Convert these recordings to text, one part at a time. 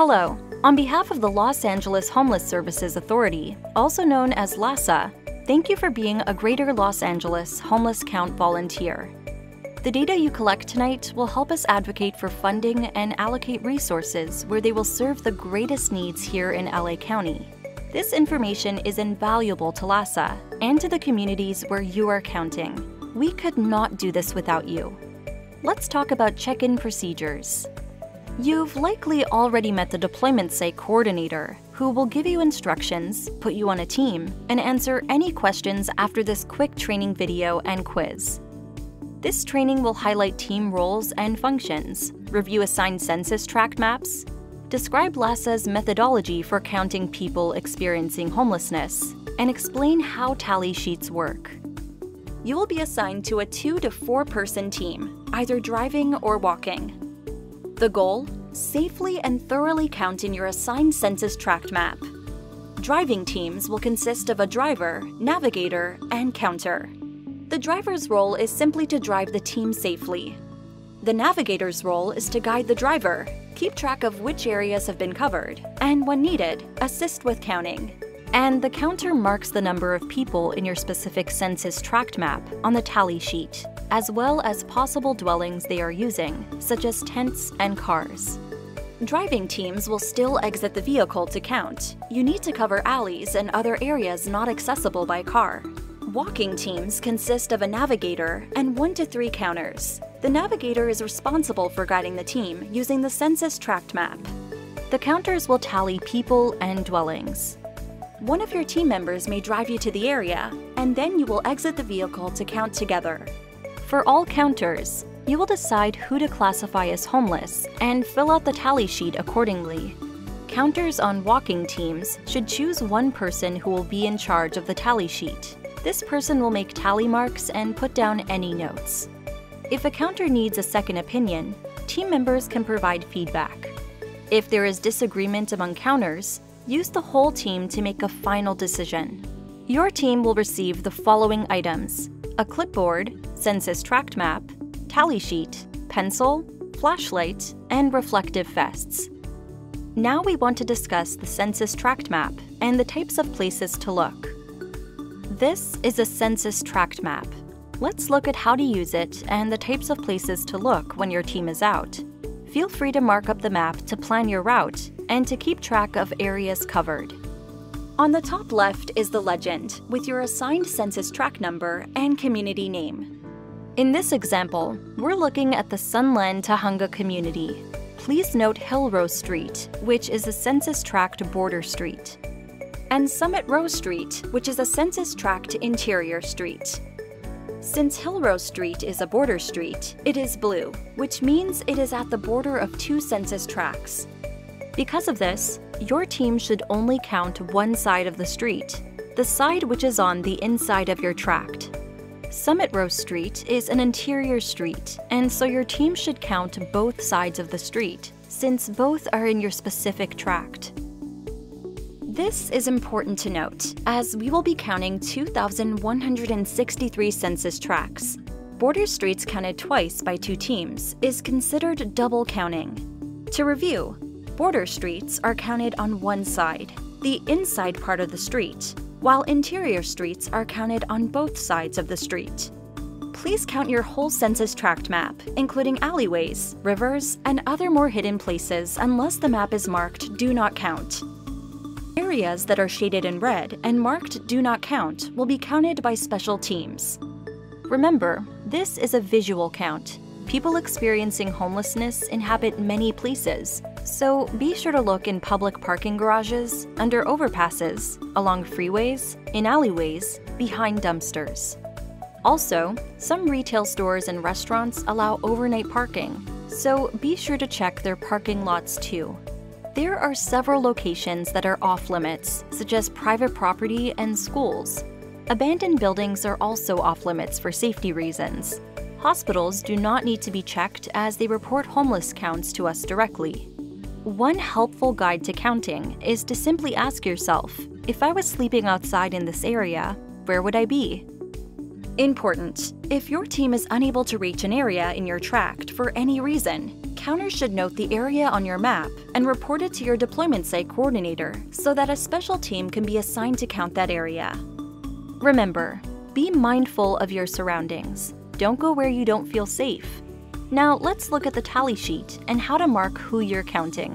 Hello. On behalf of the Los Angeles Homeless Services Authority, also known as LAHSA, thank you for being a Greater Los Angeles Homeless Count volunteer. The data you collect tonight will help us advocate for funding and allocate resources where they will serve the greatest needs here in LA County. This information is invaluable to LAHSA and to the communities where you are counting. We could not do this without you. Let's talk about check-in procedures. You've likely already met the deployment site coordinator, who will give you instructions, put you on a team, and answer any questions after this quick training video and quiz. This training will highlight team roles and functions, review assigned census tract maps, describe LAHSA's methodology for counting people experiencing homelessness, and explain how tally sheets work. You will be assigned to a 2 to 4 person team, either driving or walking. The goal? Safely and thoroughly count in your assigned census tract map. Driving teams will consist of a driver, navigator, and counter. The driver's role is simply to drive the team safely. The navigator's role is to guide the driver, keep track of which areas have been covered, and when needed, assist with counting. And the counter marks the number of people in your specific census tract map on the tally sheet, as well as possible dwellings they are using, such as tents and cars. Driving teams will still exit the vehicle to count. You need to cover alleys and other areas not accessible by car. Walking teams consist of a navigator and 1 to 3 counters. The navigator is responsible for guiding the team using the census tract map. The counters will tally people and dwellings. One of your team members may drive you to the area, and then you will exit the vehicle to count together. For all counters, you will decide who to classify as homeless and fill out the tally sheet accordingly. Counters on walking teams should choose one person who will be in charge of the tally sheet. This person will make tally marks and put down any notes. If a counter needs a second opinion, team members can provide feedback. If there is disagreement among counters, use the whole team to make a final decision. Your team will receive the following items: a clipboard, census tract map, tally sheet, pencil, flashlight, and reflective vests. Now we want to discuss the census tract map and the types of places to look. This is a census tract map. Let's look at how to use it and the types of places to look when your team is out. Feel free to mark up the map to plan your route and to keep track of areas covered. On the top left is the legend with your assigned census tract number and community name. In this example, we're looking at the Sunland Tujunga community. Please note Hillrose Street, which is a census tract border street, and Summit Rose Street, which is a census tract interior street. Since Hillrose Street is a border street, it is blue, which means it is at the border of 2 census tracts. Because of this, your team should only count one side of the street, the side which is on the inside of your tract. Summit Rose Street is an interior street, and so your team should count both sides of the street, since both are in your specific tract. This is important to note, as we will be counting 2,163 census tracts. Border streets counted twice by 2 teams is considered double counting. To review, border streets are counted on one side, the inside part of the street, while interior streets are counted on both sides of the street. Please count your whole census tract map, including alleyways, rivers, and other more hidden places unless the map is marked Do Not Count. Areas that are shaded in red and marked Do Not Count will be counted by special teams. Remember, this is a visual count. People experiencing homelessness inhabit many places, so be sure to look in public parking garages, under overpasses, along freeways, in alleyways, behind dumpsters. Also, some retail stores and restaurants allow overnight parking, so be sure to check their parking lots too. There are several locations that are off-limits, such as private property and schools. Abandoned buildings are also off-limits for safety reasons. Hospitals do not need to be checked as they report homeless counts to us directly. One helpful guide to counting is to simply ask yourself, if I was sleeping outside in this area, where would I be? Important: if your team is unable to reach an area in your tract for any reason, counters should note the area on your map and report it to your deployment site coordinator so that a special team can be assigned to count that area. Remember, be mindful of your surroundings. Don't go where you don't feel safe. Now let's look at the tally sheet and how to mark who you're counting.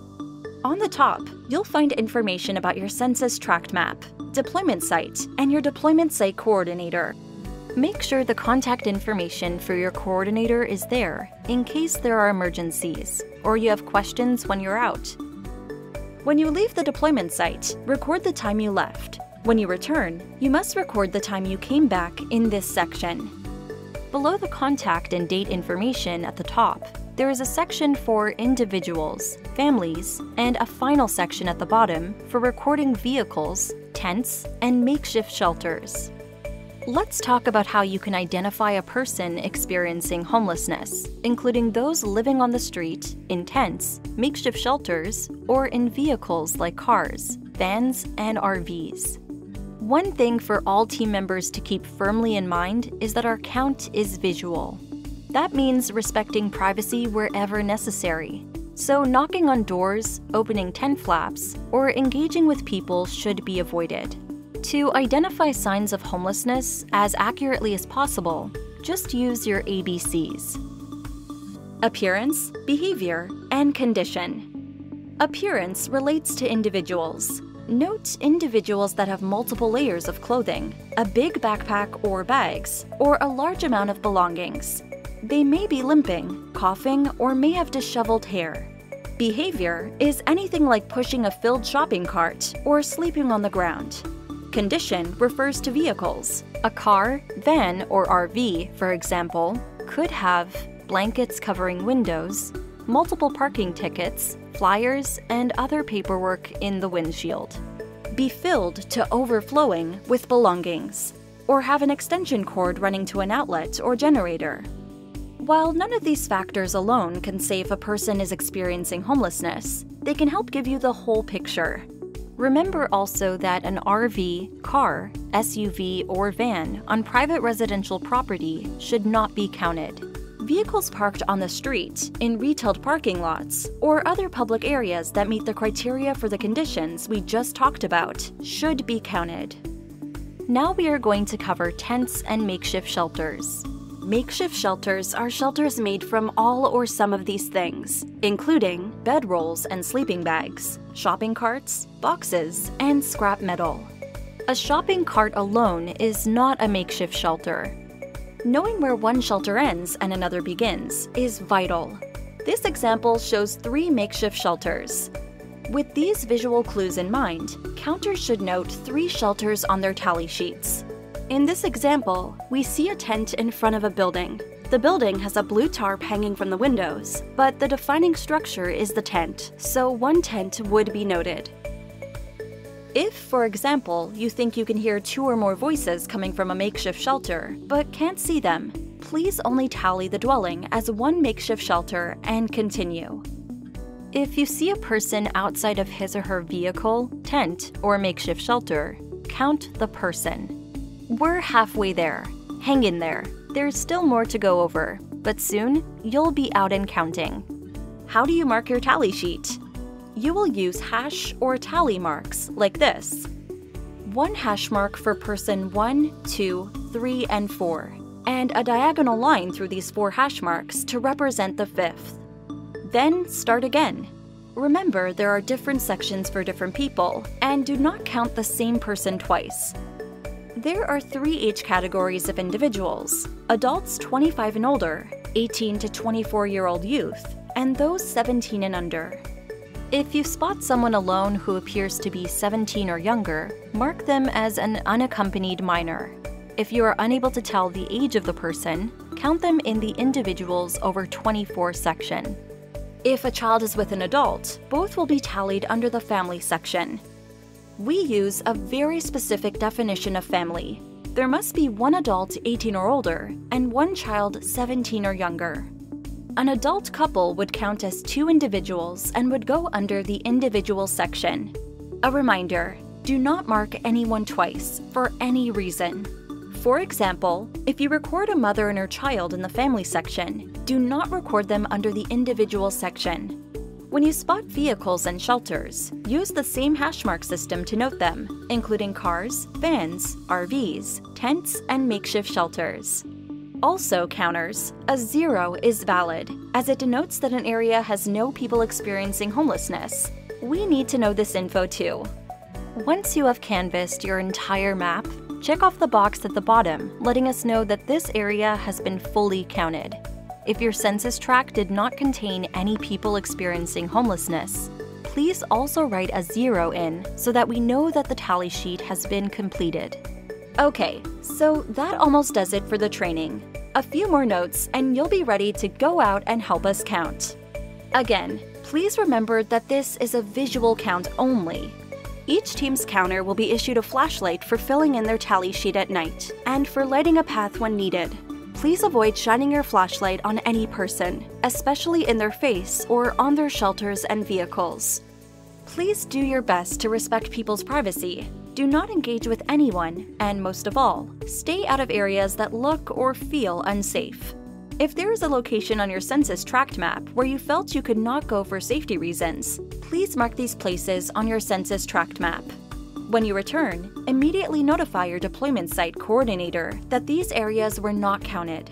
On the top, you'll find information about your census tract map, deployment site, and your deployment site coordinator. Make sure the contact information for your coordinator is there in case there are emergencies or you have questions when you're out. When you leave the deployment site, record the time you left. When you return, you must record the time you came back in this section. Below the contact and date information at the top, there is a section for individuals, families, and a final section at the bottom for recording vehicles, tents, and makeshift shelters. Let's talk about how you can identify a person experiencing homelessness, including those living on the street, in tents, makeshift shelters, or in vehicles like cars, vans, and RVs. One thing for all team members to keep firmly in mind is that our count is visual. That means respecting privacy wherever necessary. So knocking on doors, opening tent flaps, or engaging with people should be avoided. To identify signs of homelessness as accurately as possible, just use your ABCs. Appearance, behavior, and condition. Appearance relates to individuals. Note individuals that have multiple layers of clothing, a big backpack or bags, or a large amount of belongings. They may be limping, coughing, or may have disheveled hair. Behavior is anything like pushing a filled shopping cart or sleeping on the ground. Condition refers to vehicles. A car, van, or RV, for example, could have blankets covering windows, multiple parking tickets, flyers, and other paperwork in the windshield. Be filled to overflowing with belongings, or have an extension cord running to an outlet or generator. While none of these factors alone can say if a person is experiencing homelessness, they can help give you the whole picture. Remember also that an RV, car, SUV, or van on private residential property should not be counted. Vehicles parked on the street, in retailed parking lots, or other public areas that meet the criteria for the conditions we just talked about should be counted. Now we are going to cover tents and makeshift shelters. Makeshift shelters are shelters made from all or some of these things, including bedrolls and sleeping bags, shopping carts, boxes, and scrap metal. A shopping cart alone is not a makeshift shelter. Knowing where one shelter ends and another begins is vital. This example shows 3 makeshift shelters. With these visual clues in mind, counters should note 3 shelters on their tally sheets. In this example, we see a tent in front of a building. The building has a blue tarp hanging from the windows, but the defining structure is the tent, so 1 tent would be noted. If, for example, you think you can hear 2 or more voices coming from a makeshift shelter, but can't see them, please only tally the dwelling as 1 makeshift shelter and continue. If you see a person outside of his or her vehicle, tent, or makeshift shelter, count the person. We're halfway there. Hang in there. There's still more to go over, but soon you'll be out and counting. How do you mark your tally sheet? You will use hash or tally marks like this. 1 hash mark for person 1, 2, 3, and 4, and a diagonal line through these 4 hash marks to represent the 5th. Then start again. Remember, there are different sections for different people, and do not count the same person twice. There are 3 age categories of individuals: adults 25 and older, 18 to 24-year-old youth, and those 17 and under. If you spot someone alone who appears to be 17 or younger, mark them as an unaccompanied minor. If you are unable to tell the age of the person, count them in the individuals over 24 section. If a child is with an adult, both will be tallied under the family section. We use a very specific definition of family. There must be 1 adult 18 or older and 1 child 17 or younger. An adult couple would count as 2 individuals and would go under the individual section. A reminder, do not mark anyone twice for any reason. For example, if you record a mother and her child in the family section, Do not record them under the individual section. When you spot vehicles and shelters, use the same hashmark system to note them, including cars, vans, RVs, tents, and makeshift shelters. Also counters, a 0 is valid, as it denotes that an area has no people experiencing homelessness. We need to know this info too. Once you have canvassed your entire map, check off the box at the bottom, letting us know that this area has been fully counted. If your census tract did not contain any people experiencing homelessness, please also write a 0 in so that we know that the tally sheet has been completed. Okay, so that almost does it for the training. A few more notes and you'll be ready to go out and help us count. Again, please remember that this is a visual count only. Each team's counter will be issued a flashlight for filling in their tally sheet at night and for lighting a path when needed. Please avoid shining your flashlight on any person, especially in their face or on their shelters and vehicles. Please do your best to respect people's privacy. Do not engage with anyone, and most of all, stay out of areas that look or feel unsafe. If there is a location on your census tract map where you felt you could not go for safety reasons, please mark these places on your census tract map. When you return, immediately notify your deployment site coordinator that these areas were not counted.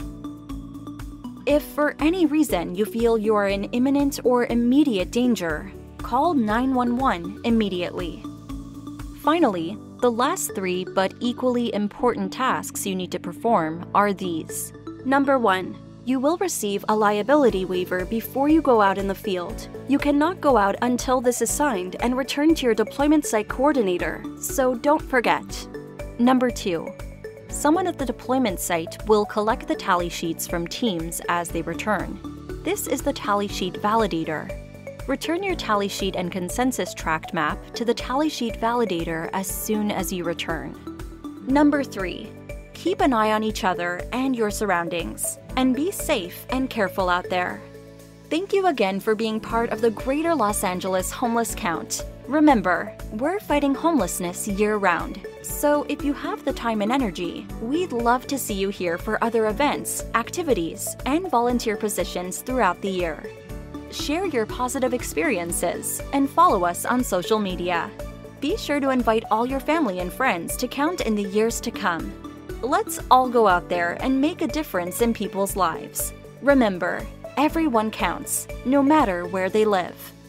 If for any reason you feel you are in imminent or immediate danger, call 911 immediately. Finally, the last 3 but equally important tasks you need to perform are these. Number 1. You will receive a liability waiver before you go out in the field. You cannot go out until this is signed and returned to your deployment site coordinator, so don't forget. Number 2. Someone at the deployment site will collect the tally sheets from teams as they return. This is the tally sheet validator. Return your tally sheet and consensus tract map to the tally sheet validator as soon as you return. Number 3. Keep an eye on each other and your surroundings, and be safe and careful out there. Thank you again for being part of the Greater Los Angeles Homeless Count. Remember, we're fighting homelessness year-round, so if you have the time and energy, we'd love to see you here for other events, activities, and volunteer positions throughout the year. Share your positive experiences and follow us on social media. Be sure to invite all your family and friends to count in the years to come. Let's all go out there and make a difference in people's lives. Remember, everyone counts, no matter where they live.